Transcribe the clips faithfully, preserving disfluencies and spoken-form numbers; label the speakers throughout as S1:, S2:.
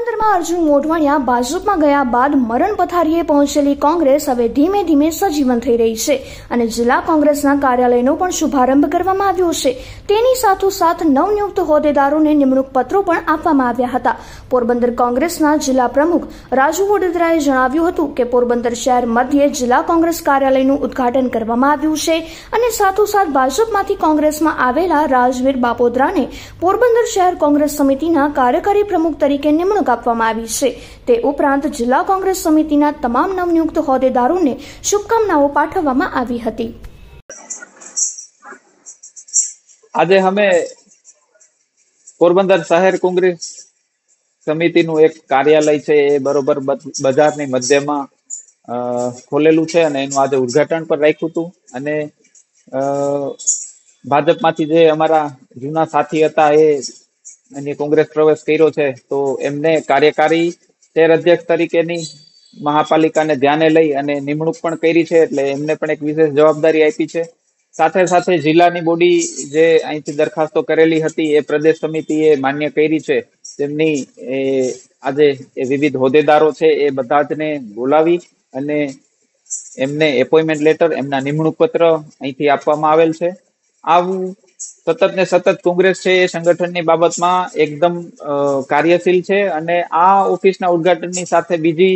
S1: પોરબંદરમાં અર્જુન મોઢવાડિયા ભાજપમાં ગયા બાદ મરણ પથારીએ પહોંચેલી કોંગ્રેસ હવે ધીમે ધીમે સજીવન થઈ રહી છે અને જિલ્લા કોંગ્રેસના કાર્યાલયનો પણ શુભારંભ કરવામાં આવ્યો છે। તેની સાથોસાથ નવનિયુક્ત હોદ્દેદારોને નિમણૂક પત્રો પણ આપવામાં આવ્યા હતા। પોરબંદર કોંગ્રેસના જિલ્લા પ્રમુખ રાજુ વડોદરાએ જણાવ્યું હતું કે પોરબંદર શહેર મધ્યે જિલ્લા કોંગ્રેસ કાર્યાલયનું ઉદ્ઘાટન કરવામાં આવ્યું છે અને સાથોસાથ ભાજપમાંથી કોંગ્રેસમાં આવેલા રાજવીર બાપોદરાને પોરબંદર શહેર કોંગ્રેસ સમિતિના કાર્યકારી પ્રમુખ તરીકે નિમણૂક આપવામાં આવી છે। તે ઉપરાંત જિલ્લા કોંગ્રેસ સમિતિના તમામ નવનિયુક્ત હોદ્દેદારોને શુભકામનાઓ પાઠવવામાં આવી હતી।
S2: આજે અમે પોરબંદર શહેર કોંગ્રેસ સમિતિનું એક કાર્યાલય છે એ બરોબર બજારની મધ્યમાં ખોલેલું છે અને એનું આજે ઉદ્ઘાટન પણ રાખ્યું હતું અને ભાજપમાંથી જે અમારા જૂના સાથી હતા એ અને કોંગ્રેસ પ્રવેશ કર્યો છે તો એમને કાર્યકારી શહેર અધ્યક્ષ તરીકેની મહાપાલિકાને ધ્યાને લઈ અને નિમણૂક પણ કરી છે એટલે એમને પણ એક વિશેષ જવાબદારી આપી છે। સાથે સાથે જિલ્લાની બોડી જે અહીંથી દરખાસ્તો કરેલી હતી એ પ્રદેશ સમિતિએ માન્ય કરી છે તેમની આજે એ વિવિધ હોદ્દેદારો છે એ બધા જને બોલાવી અને એમને એપોઇન્ટમેન્ટ લેટર એમના નિમણૂક પત્ર અહીંથી આપવામાં આવેલ છે। આવું સતત ને સતત કોંગ્રેસ છે એ સંગઠનની બાબતમાં એકદમ કાર્યશીલ છે અને આ ઓફિસના ઉદ્ઘાટનની સાથે બીજી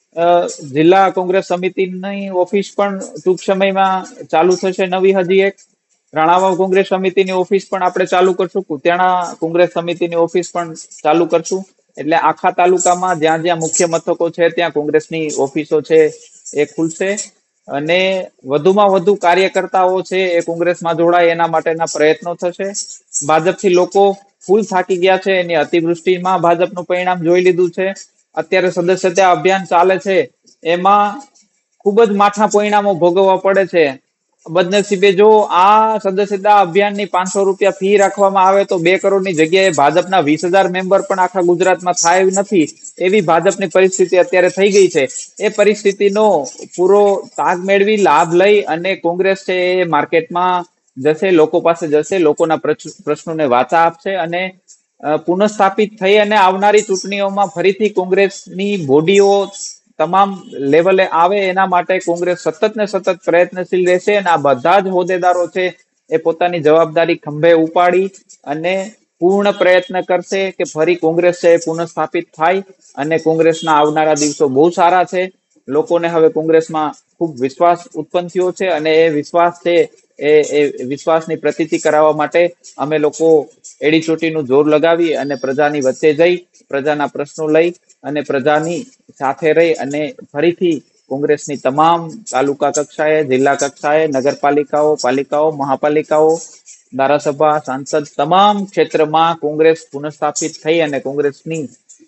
S2: જિલ્લા કોંગ્રેસ સમિતિની ઓફિસ પણ ટૂંક સમયમાં ચાલુ થશે। નવી હજી એક રાણાવાવ કોંગ્રેસ સમિતિની ઓફિસ પણ આપણે ચાલુ કરશું, કુતિયાણા કોંગ્રેસ સમિતિની ઓફિસ પણ ચાલુ કરશું। એટલે આખા તાલુકામાં જ્યાં જ્યાં મુખ્ય મથકો છે ત્યાં કોંગ્રેસની ઓફિસો છે એ ખુલશે અને વધુમાં વધુ કાર્યકર્તાઓ છે એ કોંગ્રેસમાં જોડાય એના માટેના પ્રયત્નો થશે। ભાજપથી લોકો ફૂલ થાકી ગયા છે, એની અતિવૃષ્ટિમાં ભાજપનું પરિણામ જોઈ લીધું છે। અત્યારે સદસ્યતા અભિયાન ચાલે છે એમાં ખૂબ જ માઠા પરિણામો ભોગવવા પડે છે। બદનસીબે જો આ સદસ્યતા અભિયાનની પાંચસો રૂપિયા ફી રાખવામાં આવે તો બે કરોડની જગ્યાએ ભાજપના વીસ હજાર મેમ્બર પણ આખા ગુજરાતમાં થાય નથી એવી ભાજપની પરિસ્થિતિ અત્યારે થઈ ગઈ છે। એ પરિસ્થિતિનો પૂરો તાગ મેળવી લાભ લઈ અને કોંગ્રેસ છે એ માર્કેટમાં જશે, લોકો પાસે જશે, લોકોના પ્રશ્નોને વાચા આપશે અને પુનઃસ્થાપિત થઈ અને આવનારી ચૂંટણીઓમાં ફરીથી કોંગ્રેસની બોડીઓ તમામ લેવલે આવે એના માટે કોંગ્રેસ સતત ને સતત પ્રયત્નશીલ રહેશે અને આ બધા જ હોદ્દેદારો છે એ પોતાની જવાબદારી ખંભે ઉપાડી અને પૂર્ણ પ્રયત્ન કરશે કે ફરી કોંગ્રેસ છે એ પુનઃસ્થાપિત થાય અને કોંગ્રેસના આવનારા દિવસો બહુ સારા છે। લોકોને હવે કોંગ્રેસમાં ખૂબ વિશ્વાસ ઉત્પન્ન થયો છે અને એ વિશ્વાસ છે એ એ વિશ્વાસની પ્રતીતિ કરાવવા માટે અમે લોકો એડી ચોટીનું જોર લગાવી અને પ્રજાની વચ્ચે જઈ પ્રજાના પ્રશ્નો લઈ અને પ્રજાની સાથે રહી અને ફરીથી કોંગ્રેસની તમામ તાલુકા કક્ષાએ, જિલ્લા કક્ષાએ, નગરપાલિકાઓ, પાલિકાઓ, મહાપાલિકાઓ, ધારાસભા, સાંસદ તમામ ક્ષેત્રમાં કોંગ્રેસ પુનઃસ્થાપિત થઈ અને કોંગ્રેસની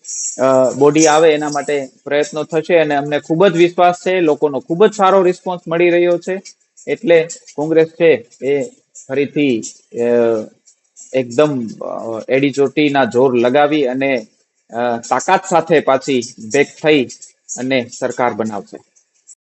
S2: બોડી આવે એના માટે પ્રયત્નો થશે અને અમને ખૂબ જ વિશ્વાસ છે, લોકોનો ખૂબ જ સારો રિસ્પોન્સ મળી રહ્યો છે એટલે કોંગ્રેસ છે એ ફરીથી એકદમ એડી ચોટીના જોર લગાવી અને તાકાત સાથે પાછી બેક થઈ અને સરકાર બનાવશે।